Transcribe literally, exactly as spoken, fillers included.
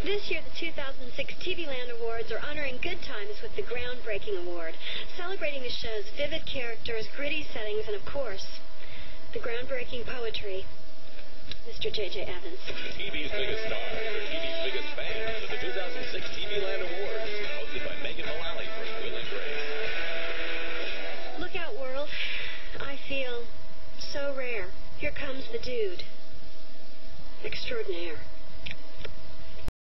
This year, the two thousand six T V Land Awards are honoring Good Times with the Groundbreaking Award, celebrating the show's vivid characters, gritty settings, and, of course, the groundbreaking poetry. Mister J J Evans. T V's biggest stars are T V's biggest fans of the two thousand six T V Land Awards, hosted by Mullally for Will and Grace. Look out, world. I feel so rare. Here comes the dude extraordinaire.